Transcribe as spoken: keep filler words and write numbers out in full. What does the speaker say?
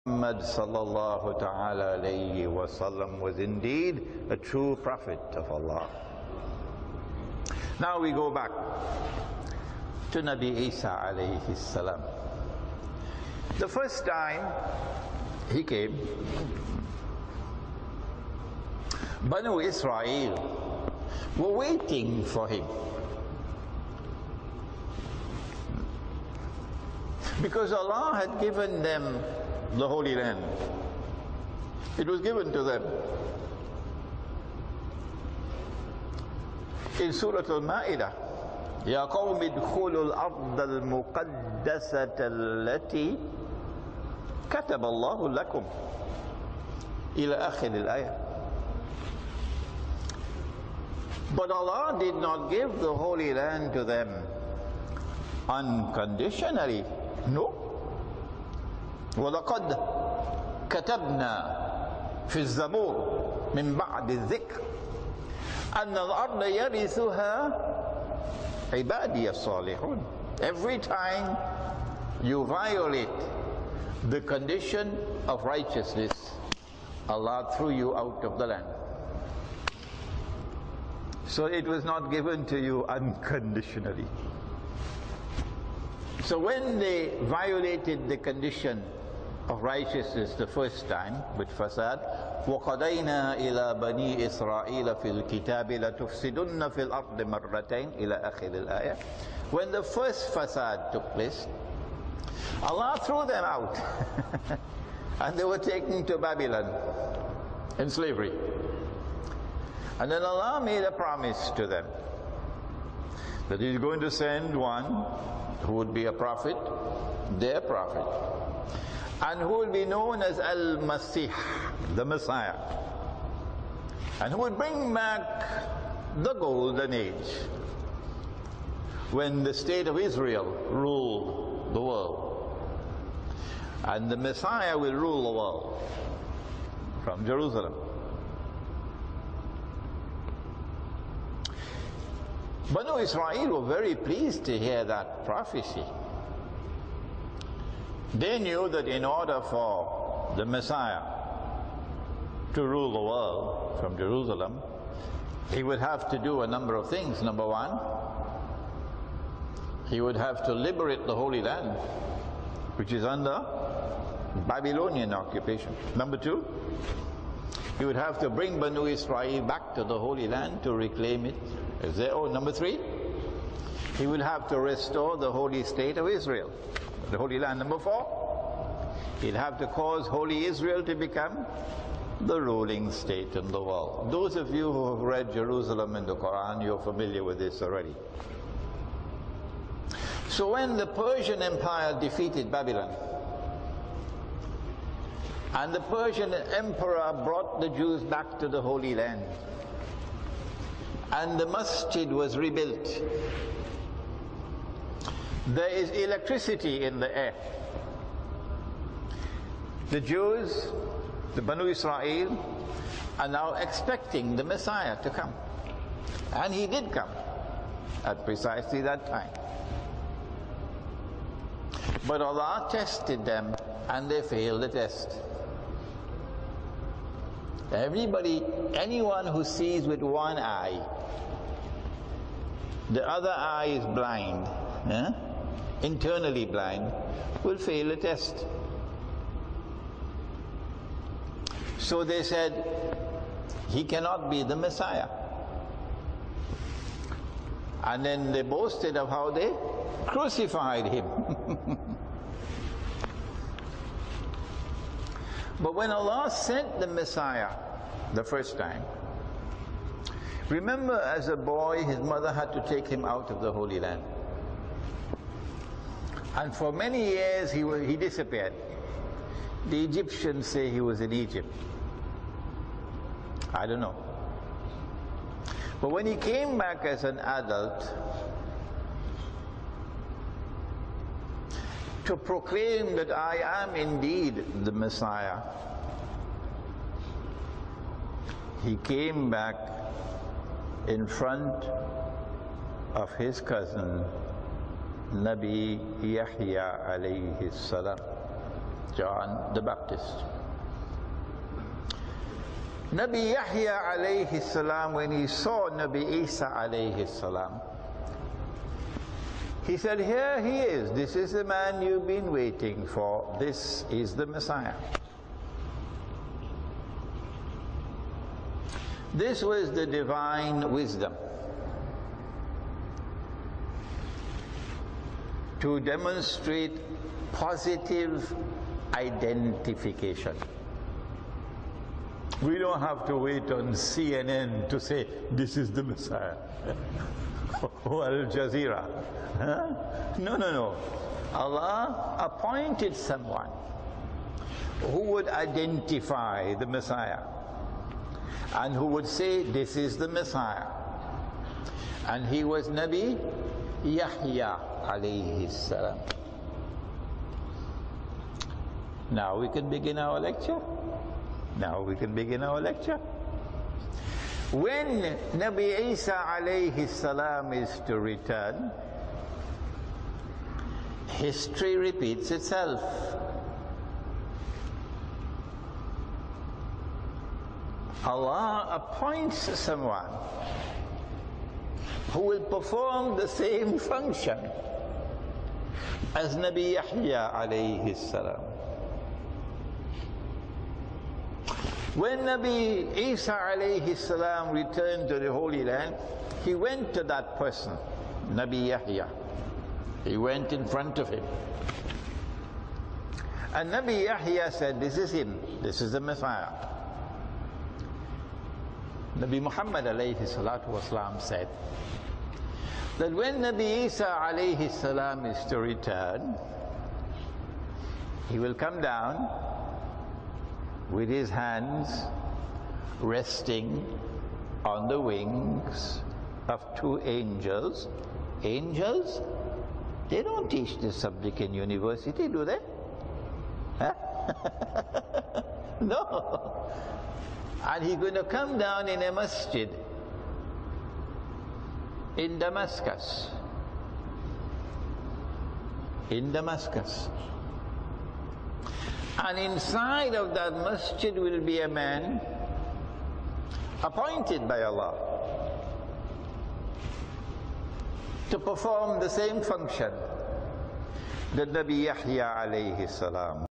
Muhammad sallallahu ta'ala alayhi wa sallam was indeed a true prophet of Allah. Now we go back to Nabi Isa alayhi salam. The first time he came, Banu Israel were waiting for him, because Allah had given them the Holy Land. It was given to them. In Surah Al-Ma'idah, يا قوم ادخلوا الأرض المقدسة التي كتب الله لكم إلى آخر الآية. But Allah did not give the Holy Land to them unconditionally. No. وَلَقَدْ كَتَبْنَا فِي الزَّبُورِ مِنْ بَعْدِ الذِّكْرِ أَنَّ الْأَرْضَ يَرِثُهَا عِبَادِيَ الصَّالِحُونَ. Every time you violate the condition of righteousness, Allah threw you out of the land. So it was not given to you unconditionally. So when they violated the condition of righteousness the first time with fasad, وَقَضَيْنَا إِلَى بَنِي إِسْرَائِيلَ فِي الْكِتَابِ لَتُفْسِدُنَّ فِي الْأَرْضِ مَرَّتَيْنِ إِلَى آخِرِ الْآيَةِ. When the first fasad took place, Allah threw them out and they were taken to Babylon in slavery. And then Allah made a promise to them that He is going to send one who would be a prophet, their prophet, and who will be known as Al-Masih, the Messiah, and who would bring back the golden age when the state of Israel ruled the world, and the Messiah will rule the world from Jerusalem. Banu Israel were very pleased to hear that prophecy. They knew that in order for the Messiah to rule the world from Jerusalem, he would have to do a number of things. Number one, he would have to liberate the Holy Land, which is under Babylonian occupation. Number two, he would have to bring Banu Israel back to the Holy Land to reclaim it as their own. Number three, he would have to restore the holy state of Israel, the Holy Land. Number four, he'd have to cause Holy Israel to become the ruling state in the world. Those of you who have read Jerusalem in the Quran, you're familiar with this already. So when the Persian Empire defeated Babylon, and the Persian emperor brought the Jews back to the Holy Land, and the masjid was rebuilt, there is electricity in the air. The Jews, the Banu Israel, are now expecting the Messiah to come. And he did come at precisely that time. But Allah tested them and they failed the test. Everybody, anyone who sees with one eye, the other eye is blind, eh? internally blind, will fail the test. So they said, he cannot be the Messiah. And then they boasted of how they crucified him. But when Allah sent the Messiah the first time, remember, as a boy, his mother had to take him out of the Holy Land. And for many years he, he disappeared. The Egyptians say he was in Egypt. I don't know. But when he came back as an adult to proclaim that I am indeed the Messiah, he came back in front of his cousin Nabi Yahya alayhi salam. John the Baptist. Nabi Yahya alayhi salam, when he saw Nabi Isa alayhi salam, he said, here he is, this is the man you've been waiting for, this is the Messiah. This was the divine wisdom to demonstrate positive identification. We don't have to wait on C N N to say, this is the Messiah. Or Al Jazeera. Huh? No, no, no. Allah appointed someone who would identify the Messiah and who would say, this is the Messiah. And he was Nabi Yahya alayhi salam. Now we can begin our lecture. Now we can begin our lecture. When Nabi Isa alayhi salam is to return, history repeats itself. Allah appoints someone who will perform the same function as Nabi Yahya alayhi salam. When Nabi Isa alayhi salam returned to the Holy Land, he went to that person, Nabi Yahya. He went in front of him. And Nabi Yahya said, this is him, this is the Messiah. Nabi Muhammad alayhi salatu wasalam said that when Nabi Isa alayhi salam is to return, he will come down with his hands resting on the wings of two angels. Angels? They don't teach this subject in university, do they? Huh? No. And he's going to come down in a masjid in Damascus. In Damascus. And inside of that masjid will be a man appointed by Allah to perform the same function that Nabi Yahya alayhi salam